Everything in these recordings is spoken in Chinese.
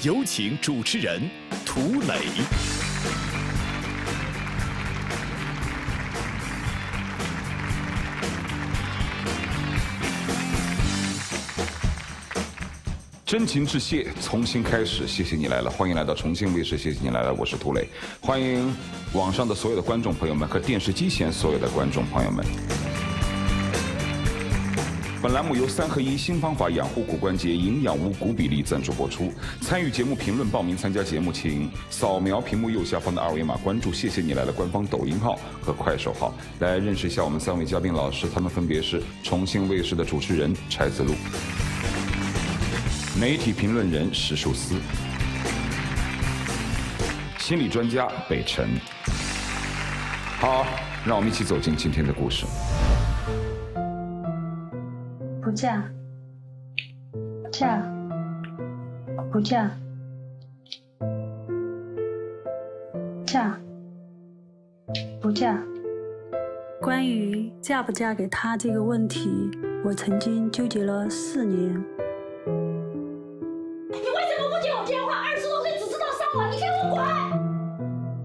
有请主持人涂磊。 真情致谢，重新开始，谢谢你来了，欢迎来到重庆卫视，谢谢你来了，我是涂磊，欢迎网上的所有的观众朋友们和电视机前所有的观众朋友们。本栏目由3合1新方法养护骨关节营养无骨比例赞助播出。参与节目评论报名参加节目，请扫描屏幕右下方的2维码关注谢谢你来了官方抖音号和快手号，来认识一下我们3位嘉宾老师，他们分别是重庆卫视的主持人柴子路、媒体评论人石树思、心理专家北辰。好，让我们一起走进今天的故事。 不嫁，嫁，不嫁，嫁，不嫁。关于嫁不嫁给他这个问题，我曾经纠结了4年。 你为什么不接我电话？20多岁只知道撒谎，你给我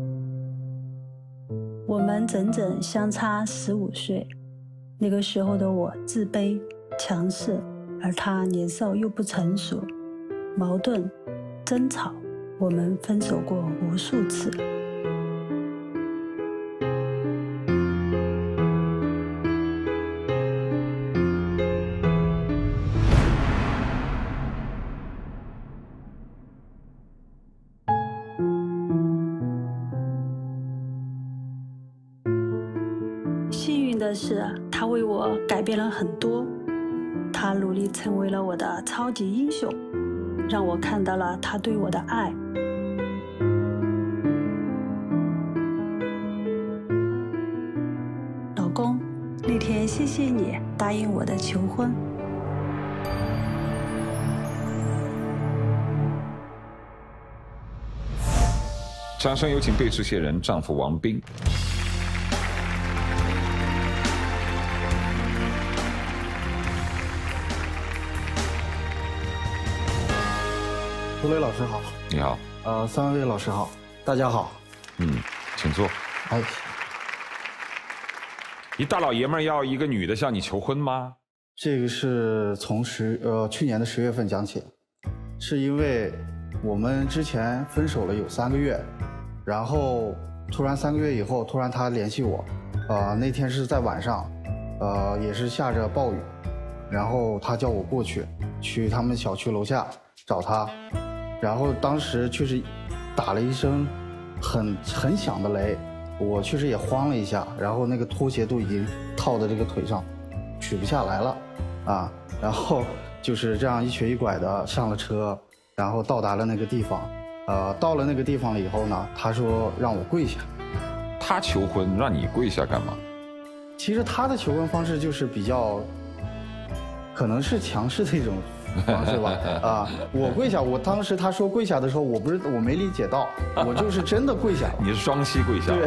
滚！ 我们整整相差15岁。那个时候的我自卑、强势，而他年少又不成熟，矛盾、争吵，我们分手过无数次。幸运的是，他为我改变了很多，他努力成为了我的超级英雄，让我看到了他对我的爱。老公，那天谢谢你答应我的求婚。 掌声有请被致谢人丈夫王斌。 涂磊老师好， 你好。 3位老师好，大家好。 请坐。 哎， 一大老爷们儿要一个女的向你求婚吗？ 这个是从去年的10月份讲起，是因为我们之前分手了有3个月，然后突然3个月以后，突然他联系我，那天是在晚上，也是下着暴雨，然后他叫我过去他们小区楼下找他。然后当时确实打了一声很响的雷，我确实也慌了一下，然后那个拖鞋都已经套在这个腿上，取不下来了啊。然后就是这样一瘸一拐的上了车，然后到达了那个地方。到了那个地方了以后呢，他说让我跪下。 他求婚让你跪下干嘛？ 其实他的求婚方式就是比较，可能是强势的一种方式吧。我跪下，我当时他说跪下的时候，我没理解到，我就是真的跪下了。 你是双膝跪下？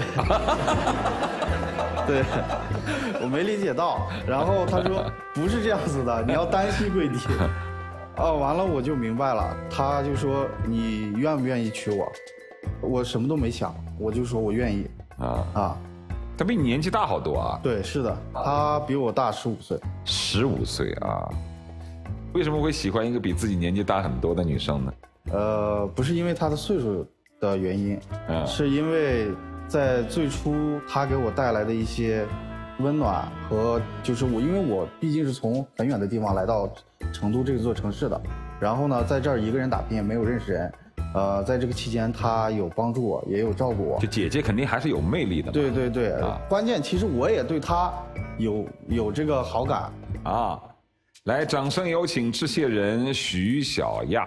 对，我没理解到。然后他说不是这样子的，你要单膝跪地。完了我就明白了，他就说你愿不愿意娶我？我什么都没想，我就说我愿意。 他比你年纪大好多啊。 对，是的，他比我大15岁。 15岁啊。为什么会喜欢一个比自己年纪大很多的女生呢？ 不是因为她的岁数的原因，是因为在最初她给我带来的一些温暖和就是因为我毕竟是从很远的地方来到成都这座城市的，然后呢在这儿一个人打拼也没有认识人，在这个期间她有帮助我，也有照顾我。 就姐姐肯定还是有魅力的嘛。 对对对，关键其实我也对她有这个好感啊。来，掌声有请致谢人徐小亚。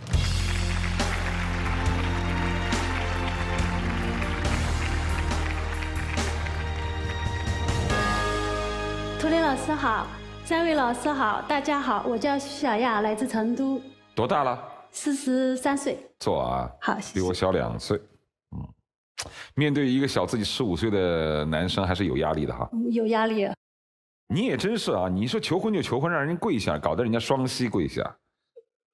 涂磊老师好，3位老师好，大家好，我叫徐小亚，来自成都。 多大了 ？43岁。 坐啊。 好，谢谢。 比我小2岁。面对一个小自己15岁的男生，还是有压力的哈。 有压力。 你也真是啊！你说求婚就求婚，让人跪下，搞得人家双膝跪下。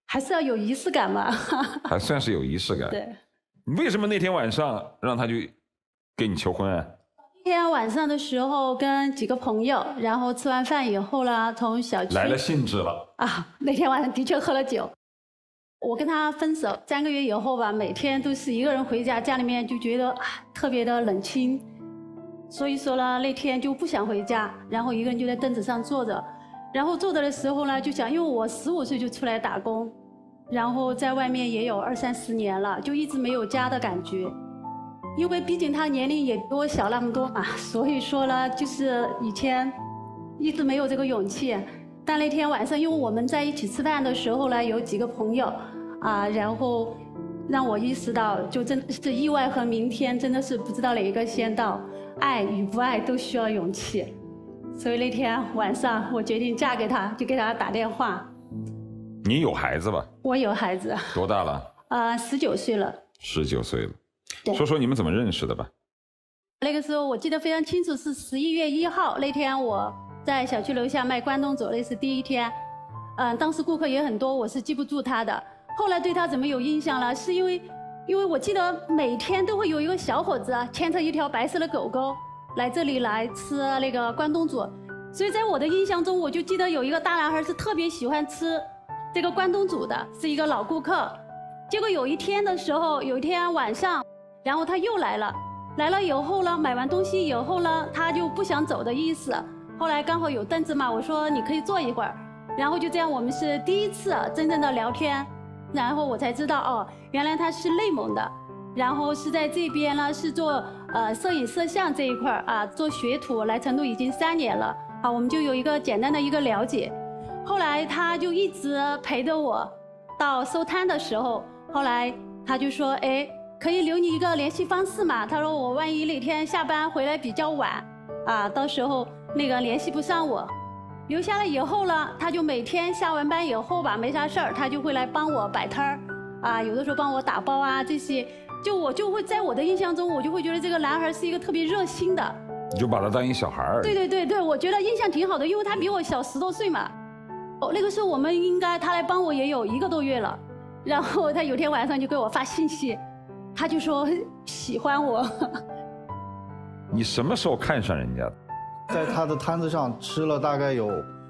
还是要有仪式感嘛。 还算是有仪式感。 对。 为什么那天晚上让他就给你求婚啊？ 那天晚上的时候跟几个朋友，然后吃完饭以后呢，从小区来了兴致了啊。那天晚上的确喝了酒。我跟他分手3个月以后吧，每天都是一个人回家，家里面就觉得特别的冷清，所以说呢，那天就不想回家，然后一个人就在凳子上坐着，然后坐着的时候呢，就想，因为我15岁就出来打工，然后在外面也有20、30年了，就一直没有家的感觉，因为毕竟他年龄也比我小那么多嘛，所以说呢，就是以前一直没有这个勇气。但那天晚上，因为我们在一起吃饭的时候呢，有几个朋友然后让我意识到，就真的是意外和明天真的是不知道哪一个先到，爱与不爱都需要勇气。所以那天晚上我决定嫁给他，就给他打电话。 你有孩子吧？ 我有孩子。 多大了 ？19岁了。 19岁了。说说你们怎么认识的吧。 那个时候我记得非常清楚，是11月1号那天，我在小区楼下卖关东煮，那是第一天。当时顾客也很多，我是记不住他的。后来对他怎么有印象了？是因为我记得每天都会有一个小伙子牵着一条白色的狗狗来这里来吃那个关东煮，所以在我的印象中，我就记得有一个大男孩是特别喜欢吃这个关东煮的，是一个老顾客。结果有一天的时候，有一天晚上，然后他又来了以后呢，买完东西以后呢，他就不想走的意思。后来刚好有凳子嘛，我说你可以坐一会儿，然后就这样，我们是第一次真正的聊天。然后我才知道原来他是内蒙的，然后是在这边呢是做摄影摄像这一块做学徒，来成都已经3年了我们就有一个简单的一个了解。后来他就一直陪着我到收摊的时候，后来他就说可以留你一个联系方式嘛，他说我万一哪天下班回来比较晚到时候那个联系不上我。留下了以后呢，他就每天下完班以后吧，没啥事儿，他就会来帮我摆摊儿有的时候帮我打包这些，我就会在我的印象中，我就会觉得这个男孩是一个特别热心的。 你就把他当一小孩儿。 对，我觉得印象挺好的，因为他比我小10多岁嘛。那个时候我们他来帮我也有1个多月了，然后他有天晚上就给我发信息，他就说喜欢我。 你什么时候看上人家的？ 在他的摊子上吃了大概有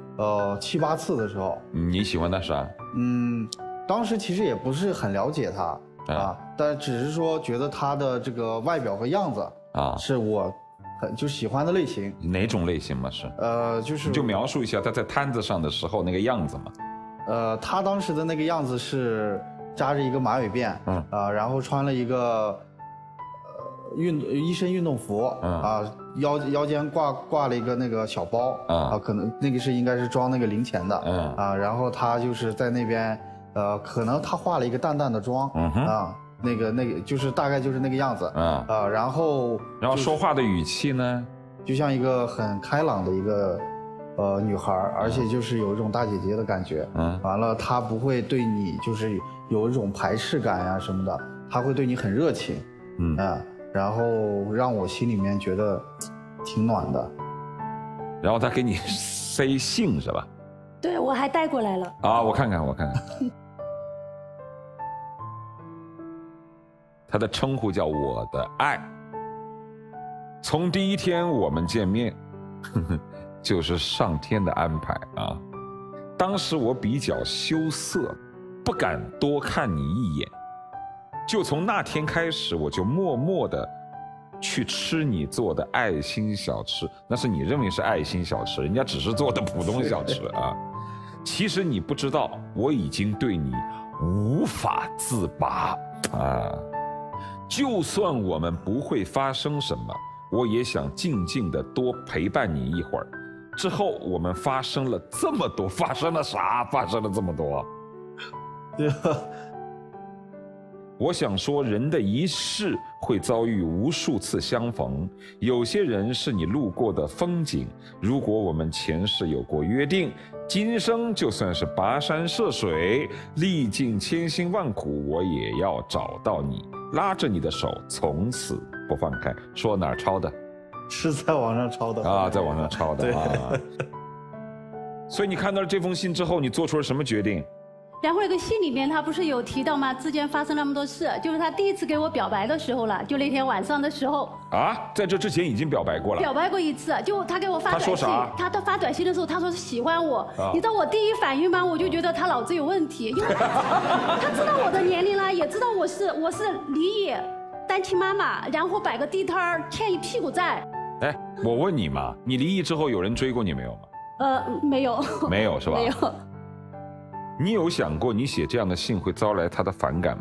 7、8次的时候。 你喜欢他啥？ 当时其实也不是很了解他但只是说觉得他的这个外表和样子是我就喜欢的类型。 哪种类型嘛是？ 就是你就描述一下他在摊子上的时候那个样子嘛。 他当时的那个样子是扎着一个马尾辫，然后穿了一个一身运动服腰间挂了一个那个小包可能那个应该是装那个零钱的然后他就是在那边可能他化了一个淡淡的妆那个就是大概就是那个样子然后说话的语气呢， 就像一个很开朗的一个女孩，而且就是有一种大姐姐的感觉完了她不会对你就是有一种排斥感什么的，她会对你很热情然后让我心里面觉得挺暖的。 然后他给你塞信是吧？ 对，我还带过来了我看看他的称呼叫我的爱。从第一天我们见面就是上天的安排当时我比较羞涩，不敢多看你一眼，就从那天开始，我就默默的去吃你做的爱心小吃。那是你认为是爱心小吃，人家只是做的普通小吃其实你不知道，我已经对你无法自拔就算我们不会发生什么，我也想静静的多陪伴你一会儿。之后我们发生了这么多，发生了啥？发生了这么多我想说，人的一世会遭遇无数次相逢，有些人是你路过的风景。如果我们前世有过约定，今生就算是跋山涉水，历尽千辛万苦，我也要找到你，拉着你的手，从此不放开。说哪儿抄的？ 是在网上抄的在网上抄的所以你看到了这封信之后，你做出了什么决定？ 然后那个信里面他不是有提到吗？之间发生那么多事，就是他第一次给我表白的时候了，就那天晚上的时候。 啊，在这之前已经表白过了。 表白过一次，就他给我发短信。 他说啥？ 他发短信的时候，他说是喜欢我。你知道我第一反应吗？我就觉得他脑子有问题，因为他知道我的年龄了，也知道我是离异单亲妈妈，然后摆个地摊儿，欠一屁股债。 哎，我问你嘛，你离异之后有人追过你没有吗？ 没有。 没有是吧？ 没有。 你有想过你写这样的信会招来他的反感吗？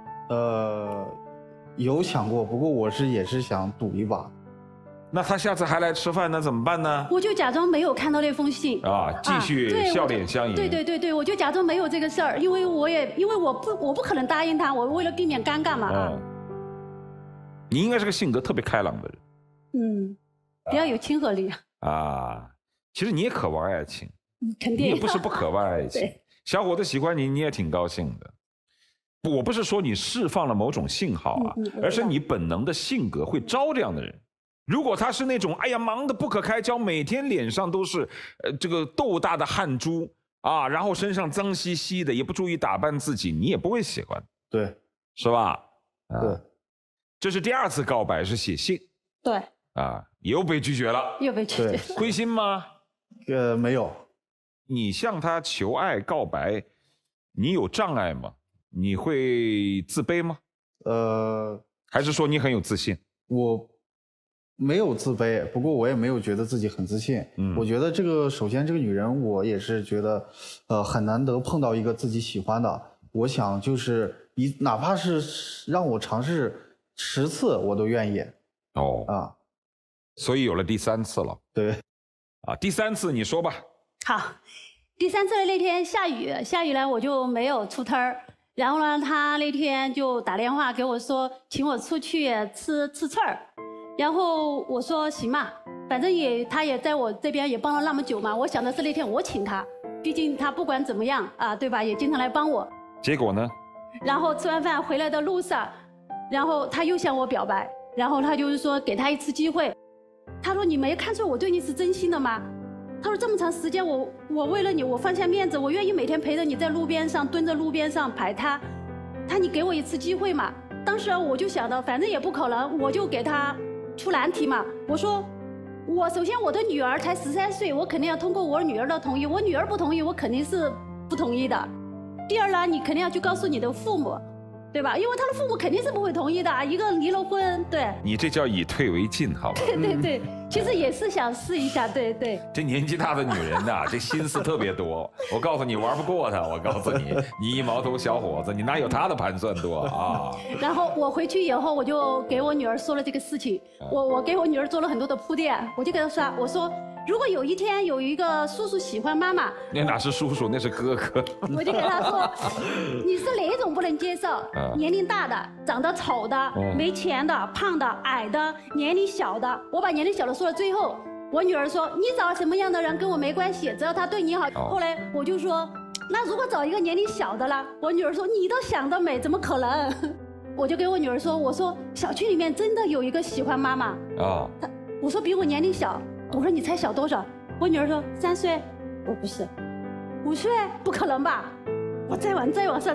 有想过，不过我也是想赌一把。 那他下次还来吃饭，那怎么办呢？ 我就假装没有看到那封信啊，继续笑脸相迎。 对，我就假装没有这个事儿，因为我不可能答应他，我为了避免尴尬嘛。 你应该是个性格特别开朗的人。 比较有亲和力。 其实你也渴望爱情， 肯定。 你也不是不渴望爱情。小伙子喜欢你，你也挺高兴的。我不是说你释放了某种信号啊，而是你本能的性格会招这样的人。如果他是那种哎呀忙得不可开交，每天脸上都是这个豆大的汗珠啊，然后身上脏兮兮的，也不注意打扮自己，你也不会喜欢。 对， 是吧？ 对。 这是第二次告白，是写信。 对。 又被拒绝了。 又被拒绝。 灰心吗？ 没有。 你向他求爱告白，你有障碍吗？你会自卑吗？还是说你很有自信？ 我没有自卑，不过我也没有觉得自己很自信。我觉得首先这个女人，我也是觉得，很难得碰到一个自己喜欢的。我想就是哪怕是让我尝试10次，我都愿意。 所以有了第3次了。 对。 第3次你说吧。 好，第3次的那天下雨呢，我就没有出摊儿。然后呢，他那天就打电话给我说，请我出去吃刺儿。然后我说行嘛，反正他也在我这边也帮了那么久嘛，我想的是那天我请他，毕竟他不管怎么样对吧，也经常来帮我。 结果呢？ 然后吃完饭回来的路上，然后他又向我表白，然后他就是说给他一次机会。他说你没看出我对你是真心的吗？他说这么长时间我为了你我放下面子，我愿意每天陪着你在路边上蹲着路边上摆摊，你给我一次机会嘛。当时我就想到反正也不可能，我就给他出难题嘛。我说首先我的女儿才13岁，我肯定要通过我女儿的同意，我女儿不同意我肯定是不同意的。第二呢，你肯定要去告诉你的父母，对吧？因为他的父母肯定是不会同意的，一个离了婚，对。 你这叫以退为进，好吧？ 对，其实也是想试一下，对。 这年纪大的女人呐，这心思特别多。我告诉你，玩不过她。我告诉你，你一毛头小伙子，你哪有她的盘算多啊？然后我回去以后，我就给我女儿说了这个事情，我给我女儿做了很多的铺垫，我就跟她说，我说。如果有一天有一个叔叔喜欢妈妈， 那哪是叔叔，那是哥哥。 我就跟他说，你是哪种不能接受？年龄大的、长得丑的、没钱的、胖的、矮的、年龄小的。我把年龄小的说到最后，我女儿说，你找什么样的人跟我没关系，只要他对你好。后来我就说，那如果找一个年龄小的了，我女儿说，你都想得美，怎么可能？我就给我女儿说，我说小区里面真的有一个喜欢妈妈我说比我年龄小。我说你猜小多少？我女儿说3岁，我不是，5岁不可能吧？我再往上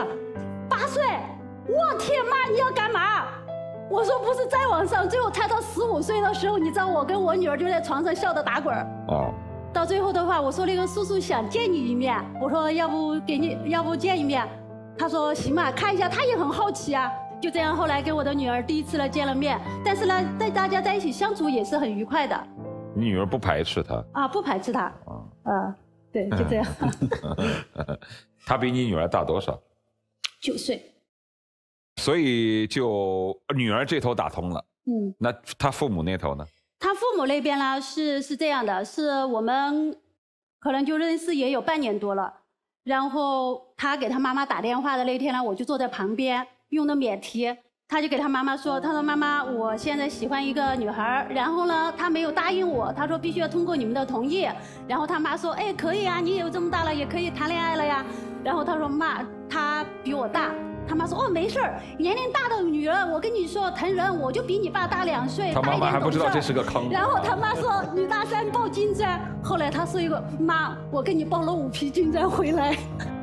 ，8岁，我天妈，你要干嘛？我说不是再往上，最后猜到15岁的时候，你知道我跟我女儿就在床上笑得打滚到最后的话，我说那个叔叔想见你一面，我说要不见一面？他说行吧，看一下，他也很好奇啊。就这样，后来跟我的女儿第一次呢见了面，但是呢，大家在一起相处也是很愉快的。 你女儿不排斥他不排斥他对，就这样。 他比你女儿大多少 ？9岁。 所以就女儿这头打通了。那他父母那头呢？ 他父母那边呢是这样的，是我们可能就认识也有半年多了，然后他给他妈妈打电话的那天呢，我就坐在旁边用的免提。他就给他妈妈说，他说妈妈，我现在喜欢一个女孩，然后呢，他没有答应我，他说必须要通过你们的同意。然后他妈说，哎，可以啊，你也有这么大了，也可以谈恋爱了呀。然后他说妈，他比我大。他妈说，哦，没事儿，年龄大的女人，我跟你说，疼人，我就比你爸大2岁。 他妈妈还不知道这是个坑。 然后他妈说，女大3抱金砖。后来他说一个，妈，我给你抱了5匹金砖回来。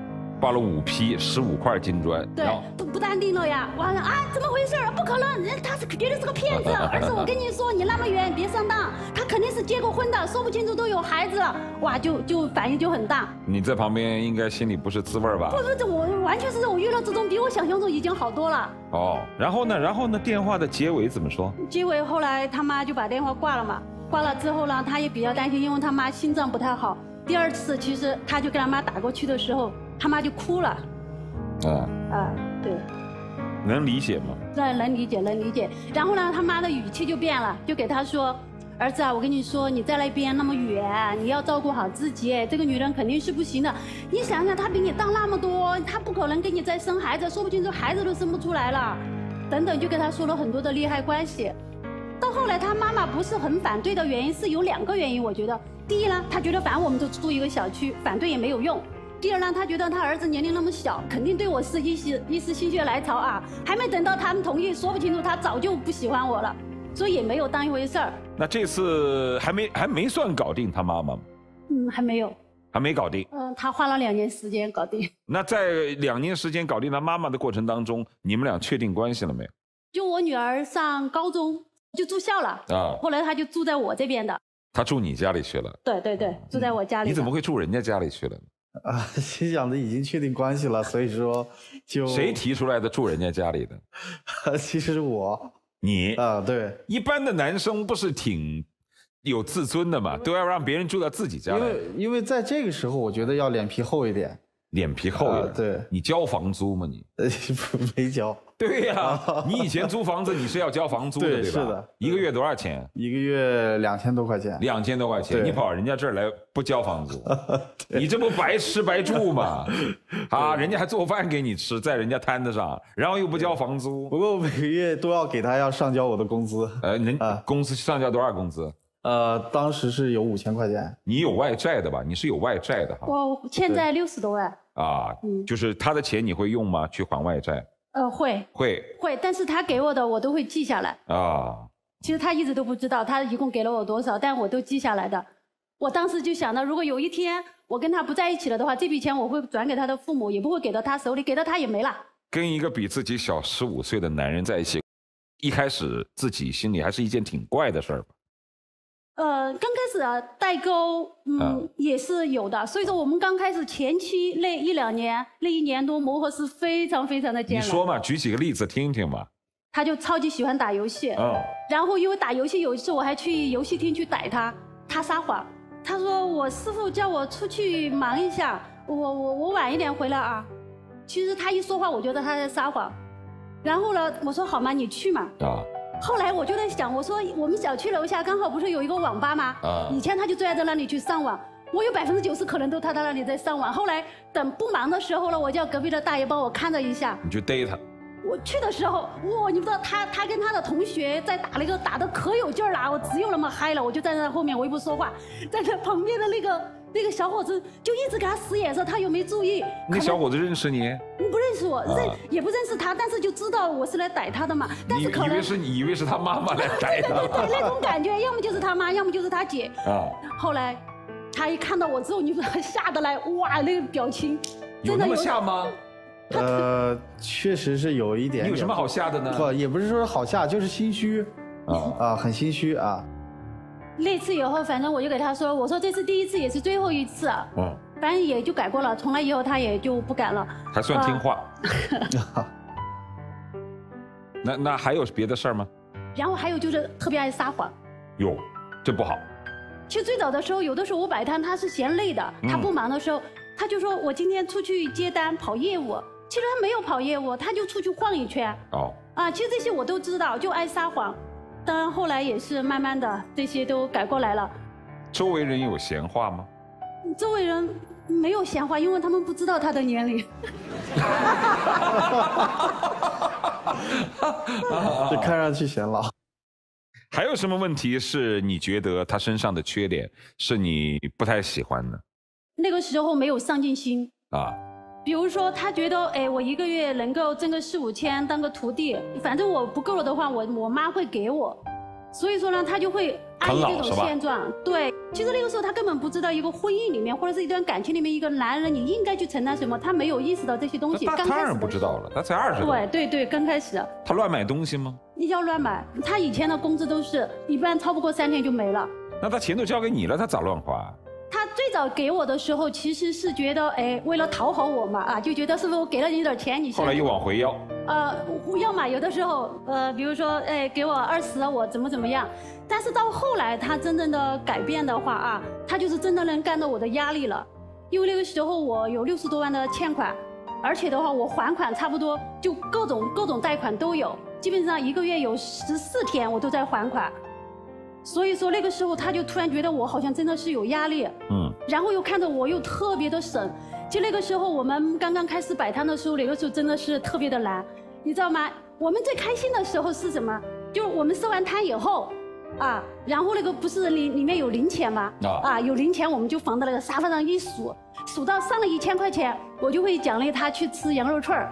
挂了5批15块金砖， 对，不淡定了呀！完了啊，怎么回事？不可能，他是绝对是个骗子！儿子，我跟你说，你那么远别上当，他肯定是结过婚的，说不清楚都有孩子了。哇，就反应就很大。 你在旁边应该心里不是滋味吧？ 不是，我完全是我预料之中，比我想象中已经好多了。 哦，然后呢？电话的结尾怎么说？ 结尾后来他妈就把电话挂了嘛。挂了之后呢，他也比较担心，因为他妈心脏不太好。第2次其实他就给他妈打过去的时候，他妈就哭了。对。 能理解吗？ 对，能理解。然后呢，他妈的语气就变了，就给他说：“儿子啊，我跟你说，你在那边那么远，你要照顾好自己。这个女人肯定是不行的。你想想，她比你大那么多，她不可能给你再生孩子，说不清楚孩子都生不出来了。等等，就给他说了很多的利害关系。到后来，他妈妈不是很反对的原因是有2个原因，我觉得。第一呢，他觉得反正我们都住一个小区，反对也没有用。第二呢，他觉得他儿子年龄那么小，肯定对我是一时心血来潮啊，还没等到他们同意，说不清楚他早就不喜欢我了，所以也没有当一回事儿。 那这次还没算搞定他妈妈吗？ 还没有， 还没搞定。 他花了2年时间搞定。 那在2年时间搞定他妈妈的过程当中，你们俩确定关系了没有？ 就我女儿上高中就住校了啊，后来她就住在我这边的。 她住你家里去了？ 对，住在我家里。 你怎么会住人家家里去了呢？ 心想的已经确定关系了，所以说就谁提出来的住人家家里的？ 其实是我。 你对。 一般的男生不是挺有自尊的嘛，都要让别人住到自己家来。 因为在这个时候，我觉得要脸皮厚一点。 脸皮厚一点。 对。 你交房租吗？你没交。 对呀，你以前租房子你是要交房租的，对吧？ 是的。 1个月多少钱 ？1个月2000多块钱。 2000多块钱，你跑人家这儿来不交房租，你这不白吃白住吗？人家还做饭给你吃，在人家摊子上，然后又不交房租。 不过我每个月都要给他要上交我的工资。 公司上交多少工资？ 当时是有5000块钱。 你有外债的吧？你是有外债的哈。 我欠债60多万。 就是他的钱你会用吗？去还外债？会， 但是他给我的我都会记下来。其实他一直都不知道他一共给了我多少，但我都记下来的。我当时就想到，如果有一天我跟他不在一起了的话，这笔钱我会转给他的父母，也不会给到他手里，给到他也没了。 跟一个比自己小15岁的男人在一起，一开始自己心里还是一件挺怪的事儿吧？ 刚开始代沟，也是有的。所以说我们刚开始前期那1-2年，那1年多磨合是非常非常的艰难。 你说嘛，举几个例子听听嘛。 他就超级喜欢打游戏，然后因为打游戏有一次我还去游戏厅去逮他，他撒谎，他说我师傅叫我出去忙一下，我晚一点回来啊。其实他一说话，我觉得他在撒谎。然后呢，我说好嘛，你去嘛。后来我就在想，我说我们小区楼下刚好不是有一个网吧吗？以前他就最爱在那里去上网，我有90%可能都他在那里在上网。后来等不忙的时候了，我叫隔壁的大爷帮我看了一下， 你就逮他。 我去的时候，哇，你不知道他跟他的同学在打那个打得可有劲儿了，我只有那么嗨了，我就站在后面，我也不说话，站在旁边的那个小伙子就一直给他使眼色，他又没注意。 那小伙子认识你？ 不认识我，也不认识他，但是就知道我是来逮他的嘛。但是可能以为是他妈妈来逮他。 对，那种感觉，要么就是他妈，要么就是他姐。后来他一看到我之后，你说他吓得来，哇，那个表情， 有那么吓吗？ 确实是有一点。 你有什么好吓的呢？ 不，也不是说好吓，就是心虚，很心虚啊。 那次以后，反正我就给他说，我说这是第1次，也是最后1次，反正也就改过了，从来以后他也就不敢了， 还算听话。那还有别的事儿吗？ 然后还有就是特别爱撒谎。 哟，这不好。 其实最早的时候，有的时候我摆摊，他是嫌累的，他不忙的时候，他就说我今天出去接单跑业务。其实他没有跑业务，他就出去晃一圈。其实这些我都知道，就爱撒谎。当然后来也是慢慢的这些都改过来了。 周围人有闲话吗？ 周围人没有闲话，因为他们不知道他的年龄。 就看上去显老。 还有什么问题是你觉得他身上的缺点是你不太喜欢的？ 那个时候没有上进心比如说他觉得我1个月能够挣个4-5千当个徒弟，反正我不够了的话，我妈会给我，所以说呢他就会安逸这种啃老是吧现状。对，其实那个时候他根本不知道一个婚姻里面或者是一段感情里面一个男人你应该去承担什么，他没有意识到这些东西。 他当然不知道了，他才20多。 对，刚开始。 他乱买东西吗？ 你要乱买，他以前的工资都是一般超不过3天就没了。 那他钱都交给你了，他咋乱花？ 他最早给我的时候，其实是觉得，哎，为了讨好我嘛，就觉得是不是我给了你点钱，你后来又往回要。 要嘛，有的时候，比如说，哎，给我20，我怎么样。但是到后来，他真正的改变的话他就是真的能干到我的压力了，因为那个时候我有60多万的欠款，而且的话，我还款差不多就各种贷款都有，基本上1个月有14天我都在还款。所以说那个时候他就突然觉得我好像真的是有压力，然后又看着我又特别的省。就那个时候我们刚刚开始摆摊的时候，那个时候真的是特别的难，你知道吗？我们最开心的时候是什么？就是我们收完摊以后，然后那个不是里面有零钱吗？有零钱我们就放到那个沙发上一数，数到上了1000块钱，我就会奖励他去吃羊肉串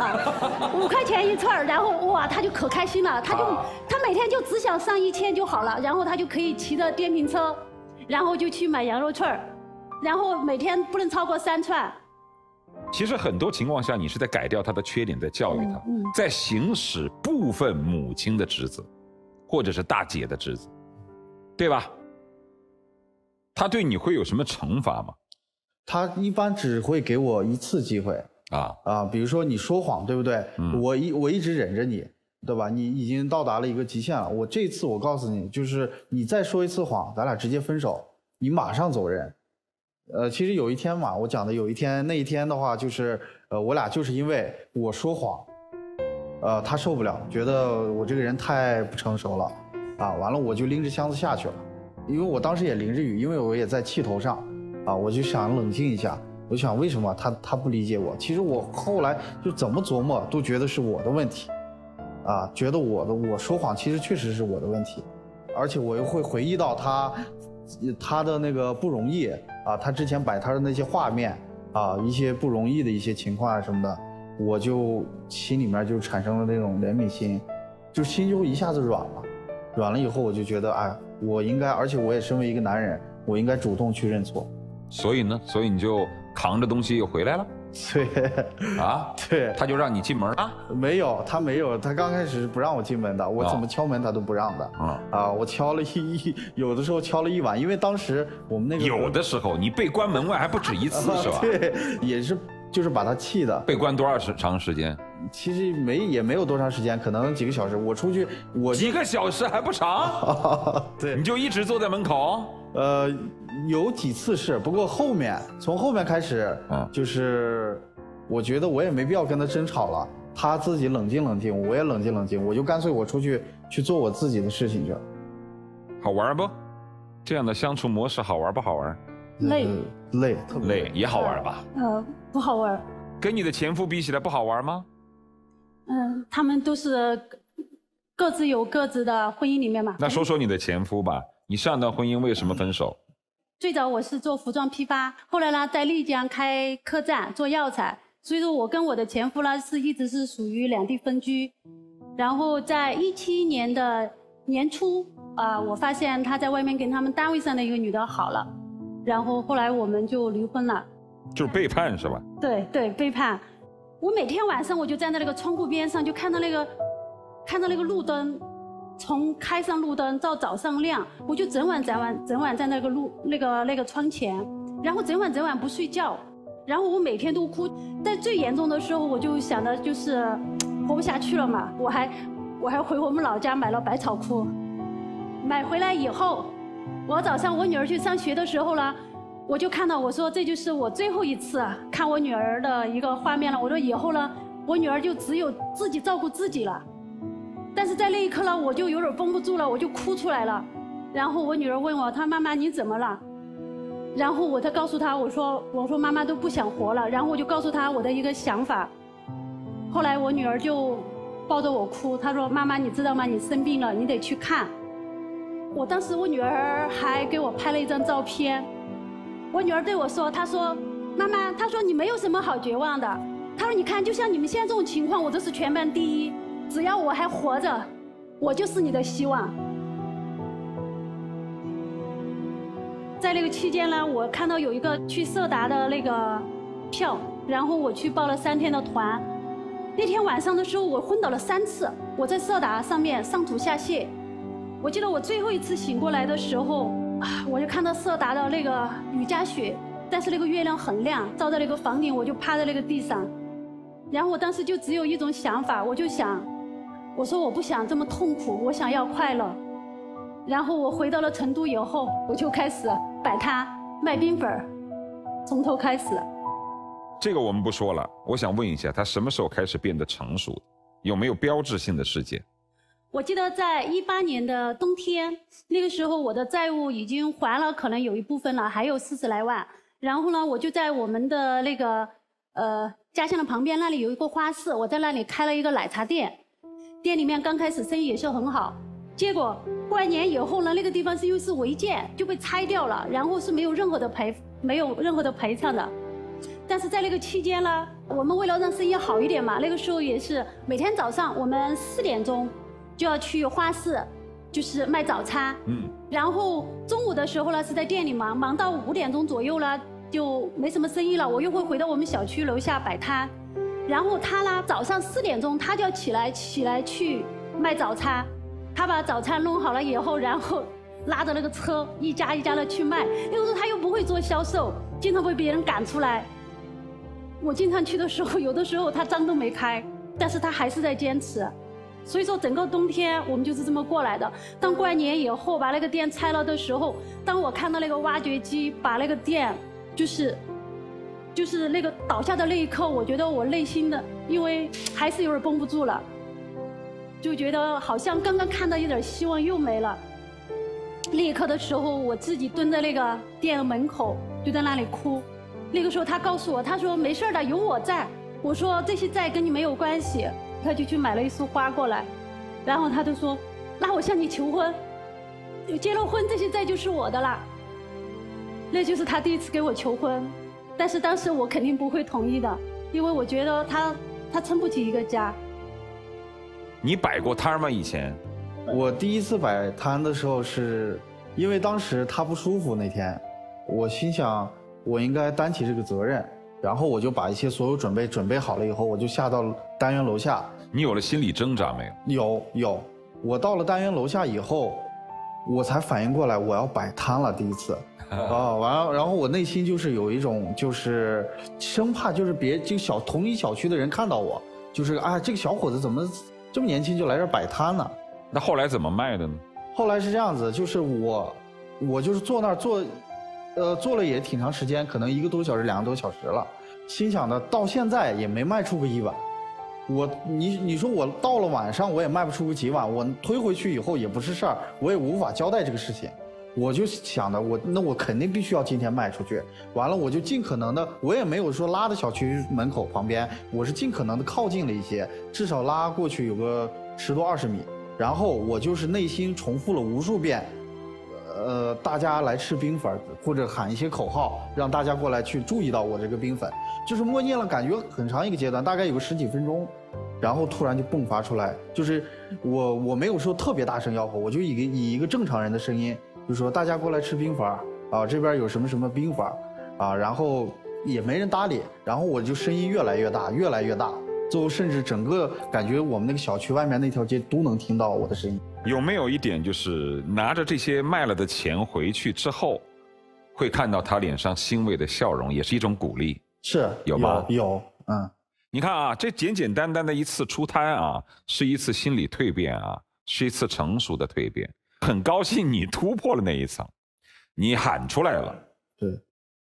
5块钱一串，然后哇，他就可开心了，他每天就只想上1000就好了，然后他就可以骑着电瓶车，然后就去买羊肉串，然后每天不能超过3串。 其实很多情况下，你是在改掉他的缺点，在教育他，在行使部分母亲的职责，或者是大姐的职责，对吧？他对你会有什么惩罚吗？ 他一般只会给我1次机会比如说你说谎，对不对？我一直忍着你，对吧？你已经到达了一个极限了。我这次我告诉你，就是你再说1次谎，咱俩直接分手，你马上走人。其实有一天嘛，我讲的有一天，那一天的话就是，我俩就是因为我说谎，他受不了，觉得我这个人太不成熟了，完了我就拎着箱子下去了，因为我当时也淋着雨，因为我也在气头上，我就想冷静一下，我想为什么他不理解我？其实我后来就怎么琢磨都觉得是我的问题，觉得我说谎其实确实是我的问题，而且我又会回忆到他的那个不容易他之前摆摊的那些画面一些不容易的一些情况什么的，我就心里面就产生了那种怜悯心，就心就一下子软了以后我就觉得我应该，而且我也身为一个男人，我应该主动去认错。所以你就扛着东西又回来了。 对对， 他就让你进门了？ 没有，他没有，他刚开始不让我进门的，我怎么敲门他都不让的。我敲了有的时候敲了1晚，因为当时我们那个有的时候你被关门外还不止1次是吧？ 对，也是就是把他气的。 被关多长时间？ 其实也没有多长时间，可能几个小时。我出去几个小时还不长？对，你就一直坐在门口？ 有几次是，不过从后面开始，就是我觉得我也没必要跟他争吵了，他自己冷静冷静，我也冷静冷静，我就干脆我出去做我自己的事情去。 好玩不？这样的相处模式好玩不好玩？ 累，特别累，也好玩吧？ 不好玩。 跟你的前夫比起来不好玩吗？ 他们都是各自有各自的婚姻里面嘛。 那说说你的前夫吧，你上段婚姻为什么分手？ 最早我是做服装批发，后来呢在丽江开客栈做药材，所以说我跟我的前夫呢一直是属于2地分居。然后在17年的年初我发现他在外面跟他们单位上的一个女的好了，然后后来我们就离婚了。 就是背叛是吧？ 对，背叛。我每天晚上我就站在那个窗户边上，就看到那个路灯，从开上路灯到早上亮，我就整晚在那个窗前，然后整晚不睡觉，然后我每天都哭。在最严重的时候，我就想的就是活不下去了嘛，我还回我们老家买了百草枯，买回来以后，我早上我女儿去上学的时候呢，我就看到，我说这就是我最后一次看我女儿的一个画面了。我说以后呢，我女儿就只有自己照顾自己了。但是在那一刻呢，我就有点绷不住了，我就哭出来了。然后我女儿问我，她妈妈你怎么了？然后我才告诉她，我说妈妈都不想活了。然后我就告诉她我的一个想法。后来我女儿就抱着我哭，她说妈妈你知道吗？你生病了，你得去看。我当时我女儿还给我拍了一张照片。我女儿对我说，她说妈妈，她说你没有什么好绝望的，她说你看就像你们现在这种情况，我都是全班第1，只要我还活着，我就是你的希望。 在那个期间呢，我看到有一个去色达的那个票，然后我去报了3天的团。那天晚上的时候，我昏倒了3次，我在色达上面上吐下泻。我记得我最后一次醒过来的时候，我就看到色达的那个雨夹雪，但是那个月亮很亮，照在那个房顶，我就趴在那个地上。然后我当时就只有一种想法，我就想，我说我不想这么痛苦，我想要快乐。然后我回到了成都以后，我就开始摆摊卖冰粉，从头开始。 这个我们不说了，我想问一下，他什么时候开始变得成熟？有没有标志性的事件？ 我记得在18年的冬天，那个时候我的债务已经还了，可能有一部分了，还有40来万。然后呢，我就在我们的那个家乡的旁边那里有一个花市，我在那里开了一个奶茶店，店里面刚开始生意也是很好。结果过完年以后呢，那个地方是因为是违建就被拆掉了，然后是没有任何的赔偿的。但是在那个期间呢，我们为了让生意好一点嘛，那个时候也是每天早上我们4点钟就要去花市，就是卖早餐。然后中午的时候呢是在店里忙到5点钟左右呢就没什么生意了，我又会回到我们小区楼下摆摊。然后他呢早上4点钟他就要起来去卖早餐，他把早餐弄好了以后，然后拉着那个车一家一家的去卖。那个时候他又不会做销售，经常被别人赶出来。我经常去的时候，有的时候他张都没开，但是他还是在坚持。所以说整个冬天我们就是这么过来的。当过完年以后把那个店拆了的时候，当我看到那个挖掘机把那个店就是那个倒下的那一刻，我觉得我内心的，因为还是有点绷不住了，就觉得好像刚刚看到一点希望又没了。那一刻的时候，我自己蹲在那个店的门口，就在那里哭。那个时候他告诉我，他说没事的，有我在。我说这些债跟你没有关系。他就去买了一束花过来，然后他就说，那我向你求婚，结了婚这些债就是我的了。那就是他第一次给我求婚，但是当时我肯定不会同意的，因为我觉得他撑不起一个家。 你摆过摊吗？以前？ 我第一次摆摊的时候，是因为当时他不舒服那天，我心想我应该担起这个责任，然后我就把一些所有准备好了以后，我就下到单元楼下。 你有了心理挣扎没有？ 有。我到了单元楼下以后，我才反应过来我要摆摊了，第一次。完了，然后我内心就是有一种就是生怕就是同一小区的人看到我，就是这个小伙子怎么这么年轻就来这儿摆摊呢？ 那后来怎么卖的呢？ 后来是这样子，就是我就是坐那儿坐了也挺长时间，可能1个多小时、2个多小时了。心想的到现在也没卖出个1碗。你说我到了晚上我也卖不出个几碗，我推回去以后也不是事儿，我也无法交代这个事情。我就想的我肯定必须要今天卖出去。完了我就尽可能的，我也没有说拉到小区门口旁边，我是尽可能的靠近了一些，至少拉过去有个10多20米。然后我就是内心重复了无数遍，大家来吃冰粉，或者喊一些口号，让大家过来去注意到我这个冰粉，就是默念了感觉很长一个阶段，大概有个10几分钟，然后突然就迸发出来，就是我没有说特别大声吆喝，我就以一个正常人的声音，就说大家过来吃冰粉啊，这边有什么什么冰粉啊，然后也没人搭理，然后我就声音越来越大，越来越大。最后甚至整个感觉我们那个小区外面那条街都能听到我的声音。 有没有一点就是拿着这些卖了的钱回去之后，会看到他脸上欣慰的笑容，也是一种鼓励？ 是有吗？ 有。 你看啊，这简简单单的一次出摊啊，是一次心理蜕变啊，是一次成熟的蜕变。很高兴你突破了那一层，你喊出来了， 对，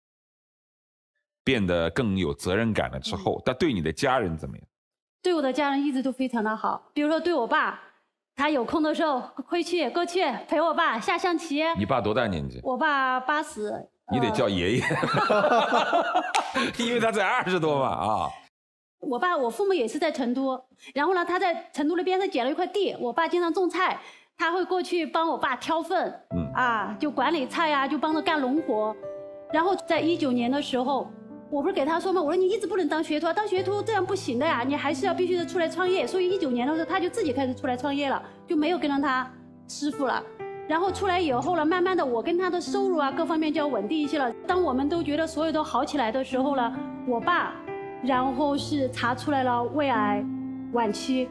变得更有责任感了之后，但对你的家人怎么样？ 对我的家人一直都非常的好，比如说对我爸，他有空的时候会过去陪我爸下象棋。 你爸多大年纪？ 我爸80。 你得叫爷爷，因为他才20多嘛啊。 我父母也是在成都，然后呢，他在成都那边他捡了一块地，我爸经常种菜，他会过去帮我爸挑粪，就管理菜呀，就帮着干农活。然后在19年的时候。我不是给他说吗？我说你一直不能当学徒，当学徒这样不行的呀，你还是要必须的出来创业。所以19年的时候，他就自己开始出来创业了，就没有跟着他师傅了。 然后出来以后了，慢慢的我跟他的收入啊各方面就要稳定一些了。当我们都觉得所有都好起来的时候了，我爸然后是查出来了胃癌晚期。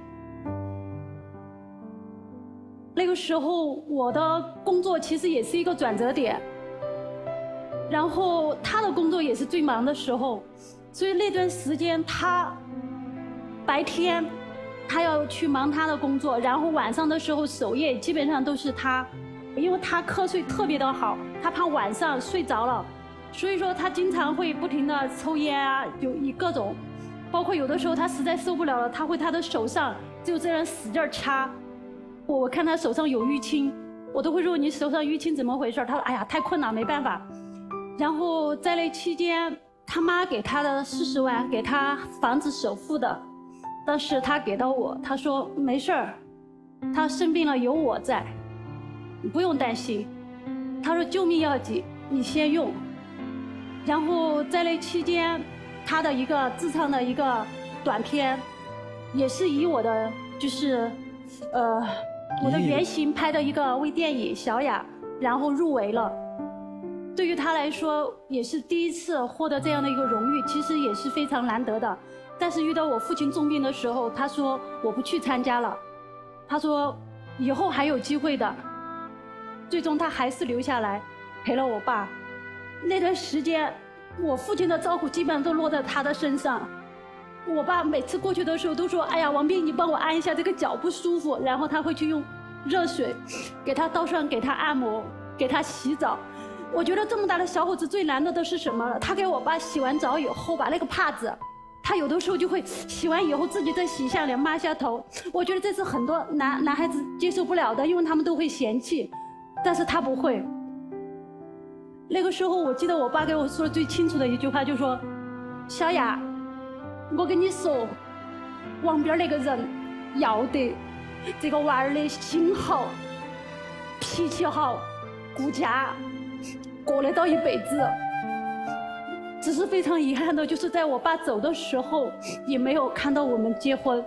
那个时候我的工作其实也是一个转折点，然后他的工作也是最忙的时候，所以那段时间他白天他要去忙他的工作，然后晚上的时候守夜基本上都是他，因为他瞌睡特别的好，他怕晚上睡着了，所以说他经常会不停的抽烟啊，有以各种，包括有的时候他实在受不了了，他会他的手上就这样使劲掐，我看他手上有淤青，我都会说你手上淤青怎么回事？他说哎呀太困了没办法。然后在那期间，他妈给他的40万给他房子首付的，当时他给到我，他说没事儿，他生病了有我在，你不用担心。他说救命要紧，你先用。然后在那期间，他的一个自唱的一个短片，也是以我的就是我的原型拍的一个微电影《小雅》，然后入围了。对于他来说，也是第一次获得这样的一个荣誉，其实也是非常难得的。但是遇到我父亲重病的时候，他说我不去参加了，他说以后还有机会的。最终他还是留下来陪了我爸。那段时间，我父亲的照顾基本上都落在他的身上。我爸每次过去的时候都说：“哎呀，王斌，你帮我按一下这个脚不舒服。”然后他会去用热水给他倒上，给他按摩，给他洗澡。我觉得这么大的小伙子最难的是什么？他给我爸洗完澡以后，把那个帕子，他有的时候就会洗完以后自己再洗下脸抹下头。我觉得这是很多男孩子接受不了的，因为他们都会嫌弃，但是他不会。那个时候我记得我爸给我说的最清楚的一句话，就说：“小雅，我跟你说，王斌那个人要得，这个娃儿的心好，脾气好，顾家。”过得到一辈子，只是非常遗憾的，就是在我爸走的时候，也没有看到我们结婚。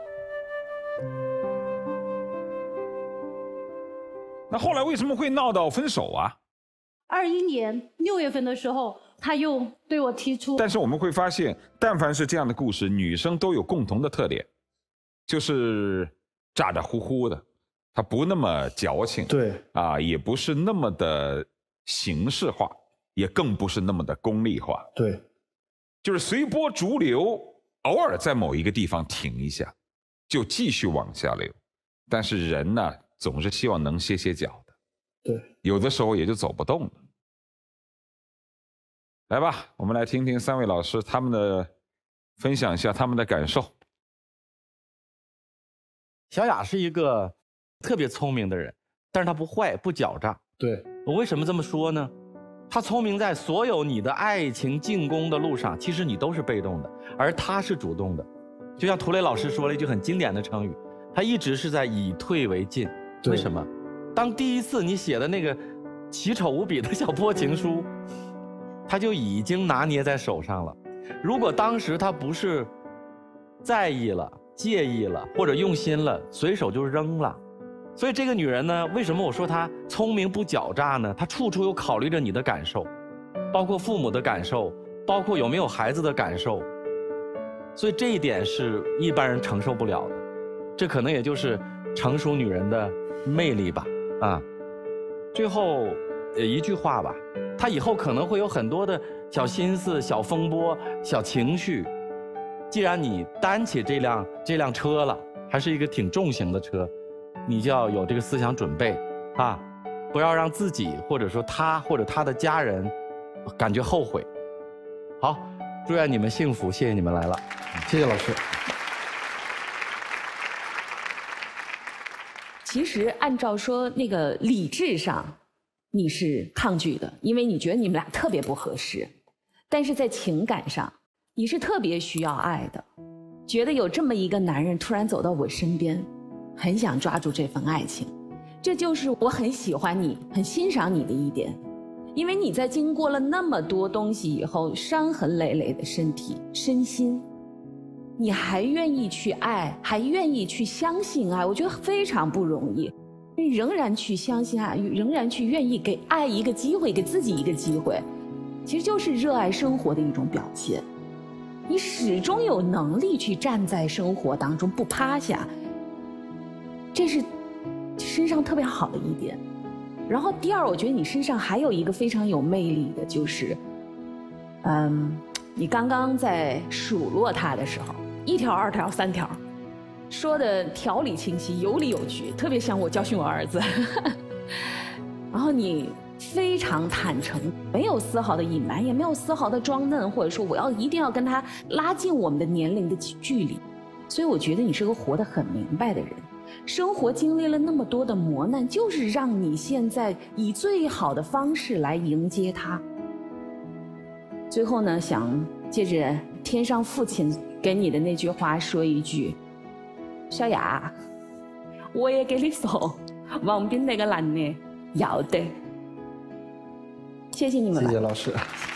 那后来为什么会闹到分手啊 ？21年6月份的时候，他又对我提出。 但是我们会发现，但凡是这样的故事，女生都有共同的特点，就是咋咋呼呼的，她不那么矫情， 对啊，也不是那么的形式化，也更不是那么的功利化， 对， 就是随波逐流，偶尔在某一个地方停一下，就继续往下流。但是人呢，总是希望能歇歇脚的， 对， 有的时候也就走不动了。来吧，我们来听听3位老师他们的分享一下他们的感受。 小雅是一个特别聪明的人，但是她不坏不狡诈。 对， 我为什么这么说呢？她聪明在所有你的爱情进攻的路上，其实你都是被动的，而她是主动的。就像涂磊老师说了一句很经典的成语，她一直是在以退为进。为什么？当第一次你写的那个奇丑无比的小破情书，她就已经拿捏在手上了。如果当时她不是在意了、介意了或者用心了，随手就扔了。所以这个女人呢，为什么我说她聪明不狡诈呢？她处处有考虑着你的感受，包括父母的感受，包括有没有孩子的感受。所以这一点是一般人承受不了的，这可能也就是成熟女人的魅力吧。啊，最后一句话吧，她以后可能会有很多的小心思、小风波、小情绪。既然你担起这辆车了，还是一个挺重型的车，你就要有这个思想准备啊，不要让自己或者说他或者他的家人感觉后悔。好，祝愿你们幸福，谢谢你们来了， 谢谢老师。 其实按照说那个理智上，你是抗拒的，因为你觉得你们俩特别不合适，但是在情感上，你是特别需要爱的，觉得有这么一个男人突然走到我身边，很想抓住这份爱情，这就是我很喜欢你、很欣赏你的一点。因为你在经过了那么多东西以后，伤痕累累的身体、身心，你还愿意去爱，还愿意去相信爱，我觉得非常不容易。 仍然去相信爱，仍然去愿意给爱一个机会，给自己一个机会，其实就是热爱生活的一种表现。你始终有能力去站在生活当中不趴下，这是身上特别好的一点。然后第二，我觉得你身上还有一个非常有魅力的，就是你刚刚在数落他的时候，1条、2条、3条，说的条理清晰，有理有据，特别像我教训我儿子。然后你非常坦诚，没有丝毫的隐瞒，也没有丝毫的装嫩，或者说我一定要跟他拉近我们的年龄的距离。所以我觉得你是个活得很明白的人。生活经历了那么多的磨难，就是让你现在以最好的方式来迎接它。最后呢，想借着天上父亲给你的那句话说一句：小雅，我也给你说，王斌那个男的要得。谢谢你们。 谢谢老师。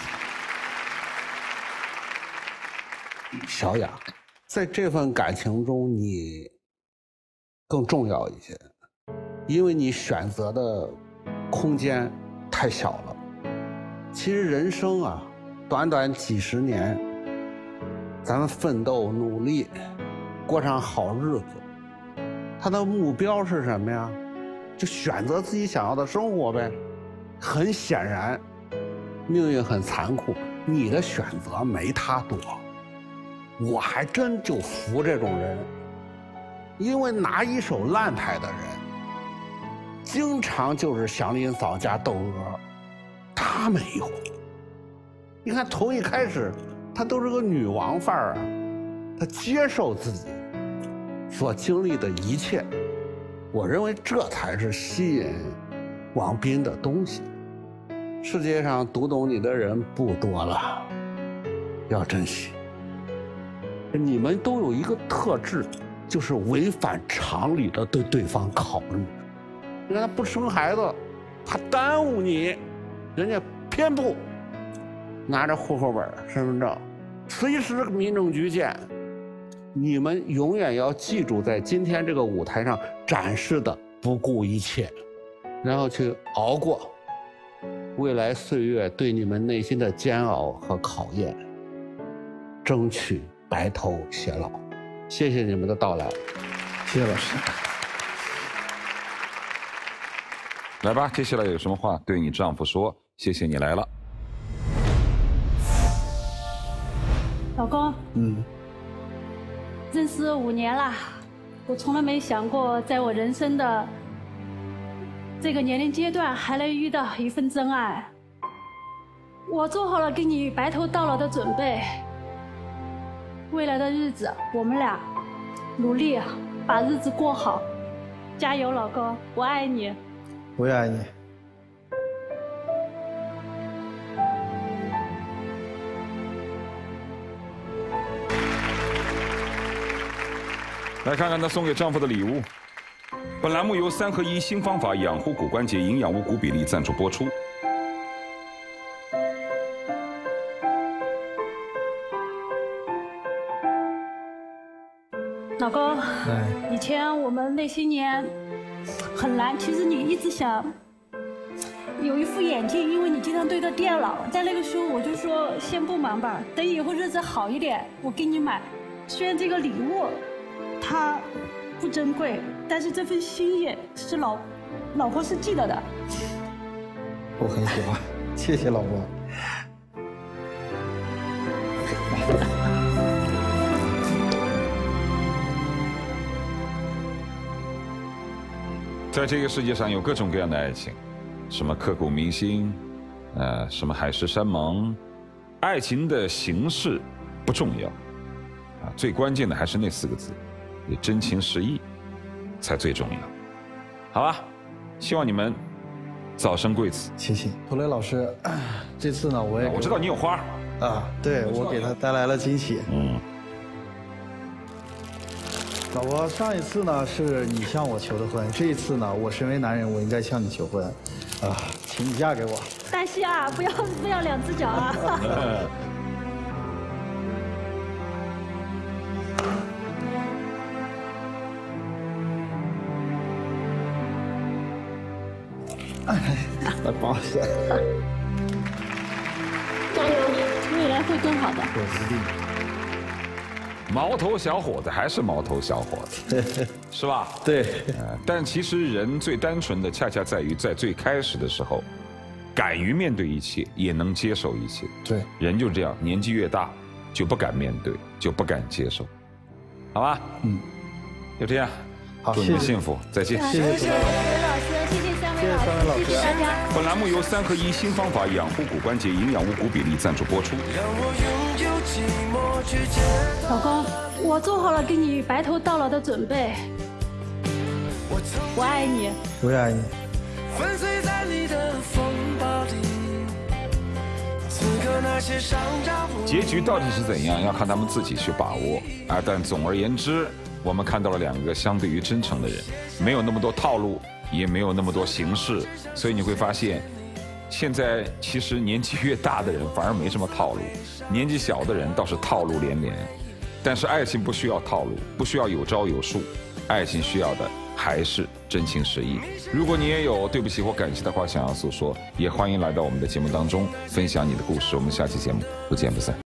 小雅，在这份感情中，你更重要一些，因为你选择的空间太小了。其实人生啊，短短几十年，咱们奋斗努力，过上好日子，他的目标是什么呀？就选择自己想要的生活呗。很显然，命运很残酷，你的选择没他多。我还真就服这种人，因为拿一手烂牌的人，经常就是祥林嫂加窦娥，他没有。你看从一开始，她都是个女王范儿啊，她接受自己所经历的一切，我认为这才是吸引王斌的东西。世界上读懂你的人不多了，要珍惜。你们都有一个特质，就是违反常理的对对方考虑。你看他不生孩子，他耽误你，人家偏不拿着户口本、身份证，随时民政局见。你们永远要记住，在今天这个舞台上展示的不顾一切，然后去熬过未来岁月对你们内心的煎熬和考验，争取白头偕老。谢谢你们的到来。 谢谢老师。 来吧，接下来有什么话对你丈夫说？谢谢你来了。 老公，认识5年了，我从来没想过，在我人生的这个年龄阶段还能遇到一份真爱。我做好了跟你白头到老的准备，未来的日子我们俩努力把日子过好，加油，老公，我爱你。 我也爱你。 来看看她送给丈夫的礼物。本栏目由3合1新方法养护骨关节营养无骨比例赞助播出。 老公，以前我们那些年很难，其实你一直想有一副眼镜，因为你经常对着电脑。在那个时候我就说先不忙吧，等以后日子好一点我给你买。虽然这个礼物它不珍贵，但是这份心意是老婆是记得的。 我很喜欢，谢谢老婆。 在这个世界上有各种各样的爱情，什么刻骨铭心，什么海誓山盟，爱情的形式不重要，最关键的还是那4个字，也真情实意才最重要。好吧，希望你们早生贵子。 谢谢涂磊老师，这次呢我也我知道你有花啊，对，我给他带来了惊喜。老婆，上一次呢是你向我求的婚，这一次呢我身为男人，我应该向你求婚，请你嫁给我。 但是啊，不要2只脚啊。 来帮一下。 加油，未来会更好的。 我一定。 毛头小伙子还是毛头小伙子，是吧？ 对。 但其实人最单纯的，恰恰在于在最开始的时候，敢于面对一切，也能接受一切。 对。 人就这样，年纪越大，就不敢面对，就不敢接受，好吧？就这样。 好， 祝你们幸福，再见。 谢谢刘老师，谢谢三位老师，谢谢大家。 本栏目由3合1新方法养护骨关节营养无骨比例赞助播出。 老公，我做好了给你白头到老的准备。我爱你， 我也爱你。 粉碎在你的风暴里，此刻那些伤疤。 结局到底是怎样，要看他们自己去把握啊！但总而言之，我们看到了2个相对于真诚的人，没有那么多套路，也没有那么多形式，所以你会发现，现在其实年纪越大的人反而没什么套路，年纪小的人倒是套路连连。但是爱情不需要套路，不需要有招有术，爱情需要的还是真情实意。如果你也有对不起或感谢的话想要诉说，也欢迎来到我们的节目当中分享你的故事。我们下期节目不见不散。